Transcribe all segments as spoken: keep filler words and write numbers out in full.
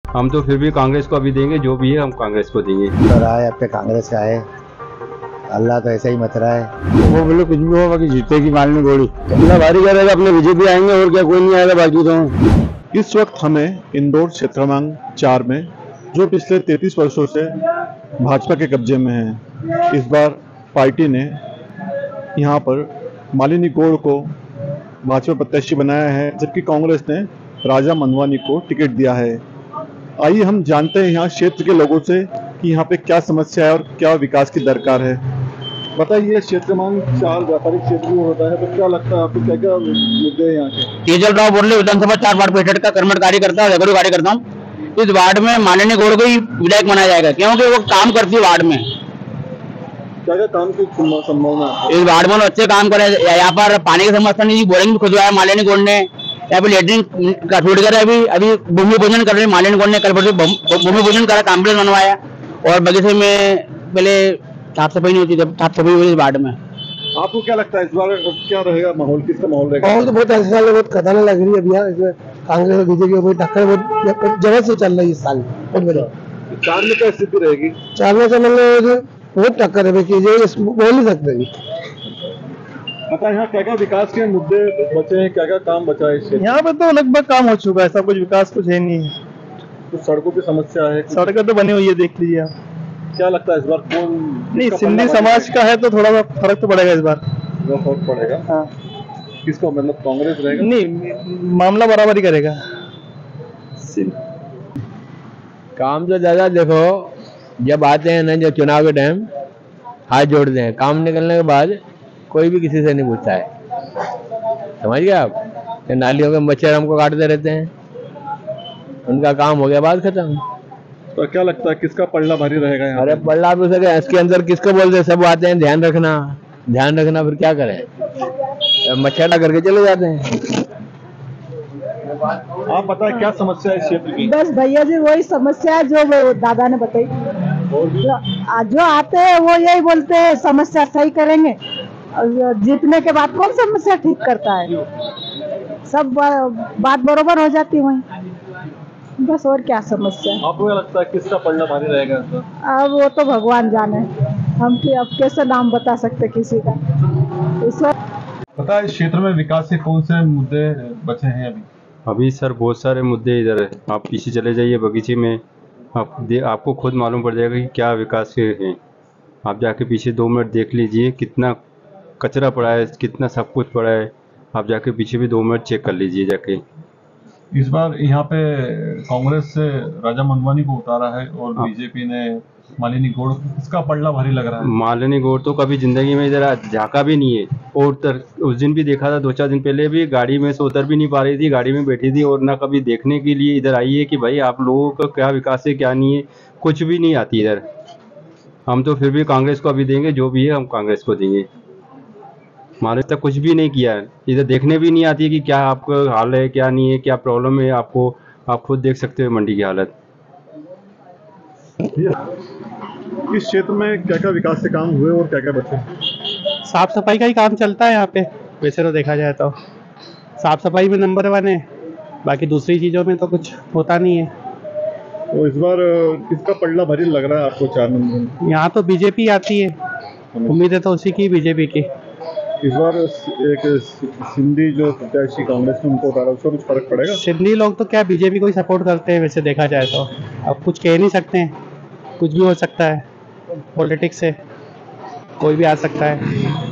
हम तो फिर भी कांग्रेस को अभी देंगे, जो भी है हम कांग्रेस को देंगे। तो रहा है अब तक कांग्रेस का है, अल्लाह तो ऐसा ही मत रहा है। वो बोले कुछ भी हो, बाकी जीतेगी मालनी गोली। अपना भारी करेगा, अपने बीजेपी आएंगे और क्या, कोई नहीं आएगा बाकी तो। इस वक्त हमें इंदौर क्षेत्र क्रमांक चार में, जो पिछले तैंतीस वर्षों से भाजपा के कब्जे में है, इस बार पार्टी ने यहाँ पर मालिनी गौड़ को भाजपा प्रत्याशी बनाया है, जबकि कांग्रेस ने राजा मनवानी को टिकट दिया है। आइए हम जानते हैं यहाँ क्षेत्र के लोगों से कि यहाँ पे क्या समस्या है और क्या विकास की दरकार है। बताइए, क्षेत्र क्रमांक चार व्यापारिक क्षेत्र में होता है, तो क्या लगता है आपको, क्या क्या मुद्दे हैं यहाँ के? केजल राव बोल रहे, विधानसभा चार वार्ड पेटेड का कर्मठ कार्यकर्ता और रेगुलर कार्यकर्ता हूँ। इस वार्ड में माननीय गौड़ को ही विधायक बनाया जाएगा, क्योंकि वो काम करती है वार्ड में। क्या क्या काम की संभावना है इस वार्ड में अच्छे काम करे। यहाँ पर पानी की समस्या नहीं, बोरिंग भी खुदवाया माननीय गौड़ ने। यहाँ पे लेटरिन का छोड़ कर अभी अभी भूमि पूजन कर रहे माननीय गौड़ ने। कल परसों भूमि पूजन करा, कॉम्प्लेक्स बनवाया। और बगीचे में पहले साफ सफाई नहीं होती, जब साफ सफाई हुई इस वार्ड में। आपको क्या लगता है इस बार क्या रहेगा माहौल, किसका माहौल रहेगा? माहौल तो बहुत ऐसे साल में बहुत खतरनाक लग रही है अभी यार, इसमें कांग्रेस और बीजेपी की टक्कर बहुत जगह से चल रही है इस साल, बहुत बढ़िया। चार में क्या स्थिति रहेगी? चार में से मतलब बहुत टक्कर है, बोल नहीं सकते। पता है यहाँ क्या क्या विकास के मुद्दे बचे हैं, क्या क्या काम बचा है इससे? यहाँ पे तो लगभग काम हो चुका है, सब कुछ, विकास कुछ है नहीं है। कुछ सड़कों की समस्या है, सड़कें तो बनी हुई है, देख लीजिए आप। क्या लगता है इस बार कौन? नहीं, सिंधी समाज का है तो थोड़ा सा फर्क तो पड़ेगा इस बार। फर्क पड़ेगा? हाँ। किसको, मतलब कांग्रेस रहेगा? नहीं, मामला बराबरी करेगा। काम तो दादा देखो, जब आते हैं ना, जब चुनाव के टाइम हाथ जोड़ते हैं, काम निकलने के बाद कोई भी किसी से नहीं पूछता है। समझ गए आप? नालियों के मच्छर हमको काटते रहते हैं, उनका काम हो गया, बात खत्म। तो क्या लगता है किसका पलड़ा भारी रहेगा यहाँ? अरे पलड़ा भी सके, इसके अंदर किसको बोलते हैं, सब आते हैं, ध्यान रखना ध्यान रखना, फिर क्या करें, मच्छर करके चले जाते हैं। आप बताएं क्या समस्या है इस क्षेत्र की? बस भैया जी वही समस्या है जो वो दादा ने बताई। जो, जो आते हैं वो यही बोलते हैं समस्या सही करेंगे, और जीतने के बाद कौन समस्या ठीक करता है, सब बात बरोबर हो जाती है वहीं, बस। और क्या समस्या है? आपको क्या लगता है किसका पलड़ा भारी रहेगा इस बार? अब वो तो भगवान जाने, हम कि अब कैसे नाम बता सकते किसी का इस वक्त। पता है इस क्षेत्र में विकास के कौन से मुद्दे बचे हैं अभी? अभी सर बहुत सारे मुद्दे इधर है। आप पीछे चले जाइए बगीचे में, आप दे, आपको खुद मालूम पड़ जाएगा कि क्या विकास के हैं। आप जाके पीछे दो मिनट देख लीजिए, कितना कचरा पड़ा है, कितना सब कुछ पड़ा है। आप जाके पीछे भी दो मिनट चेक कर लीजिए जाके। इस बार यहाँ पे कांग्रेस से राजा मनवानी को उतारा है और बीजेपी ने मालिनी गौड़, इसका पलड़ा भारी लग रहा है। मालिनी गौड़ तो कभी जिंदगी में इधर झांका भी नहीं है, और तर, उस दिन भी देखा था, दो चार दिन पहले भी गाड़ी में से उतर भी नहीं पा रही थी, गाड़ी में बैठी थी, और ना कभी देखने के लिए इधर आई है कि भाई आप लोगों का क्या विकास है क्या नहीं है, कुछ भी नहीं आती इधर। हम तो फिर भी कांग्रेस को अभी देंगे, जो भी है हम कांग्रेस को देंगे। हमारे तक कुछ भी नहीं किया है, इधर देखने भी नहीं आती है कि क्या आपका हाल है क्या नहीं है, क्या प्रॉब्लम है आपको, आप खुद देख सकते हो मंडी की हालत। इस क्षेत्र में क्या क्या विकास के काम हुए और क्या क्या बचे? साफ सफाई का ही काम चलता है यहाँ पे, वैसे तो देखा जाए तो साफ सफाई में नंबर वन है, बाकी दूसरी चीजों में तो कुछ होता नहीं है। तो इस बार किसका पलड़ा भारी लग रहा है आपको चार नंबर? यहाँ तो बीजेपी आती है, उम्मीद है तो उसी की, बीजेपी की। इस बार एक सिंधी जो प्रत्याशी कांग्रेस ने उनको उतारा, उसका कुछ फर्क पड़ेगा? सिंधी लोग तो क्या बीजेपी को ही सपोर्ट करते हैं, वैसे देखा जाए तो। अब कुछ कह नहीं सकते हैं, कुछ भी हो सकता है, पॉलिटिक्स से कोई भी आ सकता है।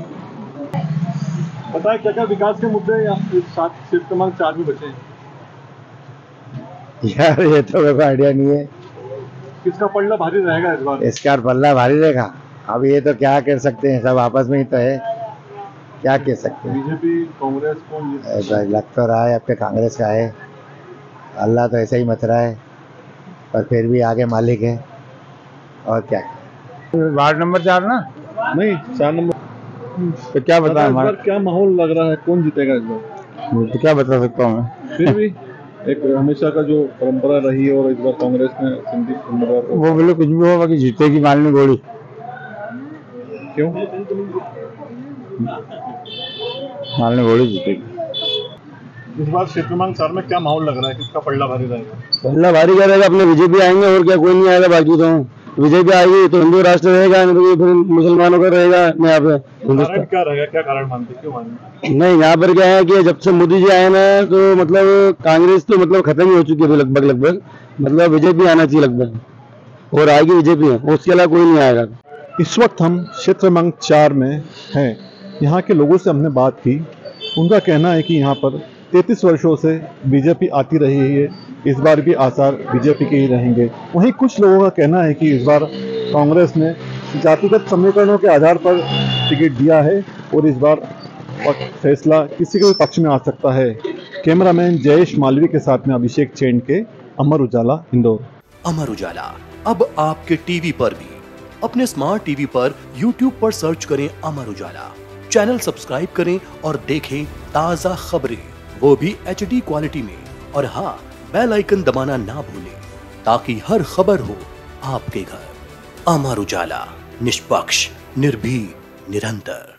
पता है क्या क्या विकास के मुद्दे सात क्षेत्र क्रमांक चार में बचे हैं? यार ये तो मेरे को आइडिया नहीं है किसका पलड़ा भारी रहेगा इस बार? इसका पल्ला भारी रहेगा, अब ये तो क्या कर सकते हैं, सब आपस में ही तो है, क्या कह सकते हैं। बीजेपी कांग्रेस कौन? लग तो रहा है अब तक कांग्रेस का है, अल्लाह तो ऐसा ही मत रहा है, पर फिर भी आगे मालिक है, और क्या। वार्ड नंबर चार ना? नहीं, चार नंबर। तो क्या बता हमारा क्या माहौल लग रहा है, कौन जीतेगा इस बार? तो क्या बता सकता हूँ मैं। फिर भी एक हमेशा का जो परंपरा रही है, और इस बार कांग्रेस ने सिंधी उम्मीदवार को, वो बोले कुछ भी हो, बाकी जीतेगी मालनी गोली। क्यों? मालनी गोली जीतेगी। इस बार क्षेत्र क्रमांक चार में क्या माहौल लग रहा है, किसका पलड़ा भारी रहेगा? पलड़ा भारी क्या रहेगा, अपने बीजेपी आएंगे और क्या, कोई नहीं आएगा। बाकी तो बीजेपी आएगी तो हिंदू राष्ट्र रहेगा, नहीं तो फिर मुसलमानों का रहेगा। यहाँ पे कारण क्या रहेगा, क्या कारण मानते, क्यों मानते? नहीं, यहाँ पर क्या है कि जब से मोदी जी आए ना तो मतलब कांग्रेस तो मतलब खत्म ही हो चुकी है लगभग लगभग, मतलब बीजेपी आना चाहिए लगभग, और आएगी बीजेपी, उसके अलावा कोई नहीं आएगा। इस वक्त हम क्षेत्र क्रमांक चार में हैं। यहाँ के लोगों से हमने बात की, उनका कहना है कि यहाँ पर तैंतीस वर्षों से बीजेपी आती रही है, इस बार भी आसार बीजेपी के ही रहेंगे। वहीं कुछ लोगों का कहना है कि इस बार कांग्रेस ने जातिगत समीकरणों के आधार पर टिकट दिया है और इस बार फैसला किसी के भी पक्ष में आ सकता है। कैमरामैन जयेश मालवी के साथ में अभिषेक चैन के, अमर उजाला, इंदौर। अमर उजाला अब आपके टीवी पर भी। अपने स्मार्ट टीवी पर यूट्यूब पर सर्च करें अमर उजाला, चैनल सब्सक्राइब करें और देखें ताज़ा खबरें, वो भी एच डी क्वालिटी में। और हाँ, बेल आइकन दबाना ना भूलें ताकि हर खबर हो आपके घर। अमर उजाला, निष्पक्ष, निर्भीक, निरंतर।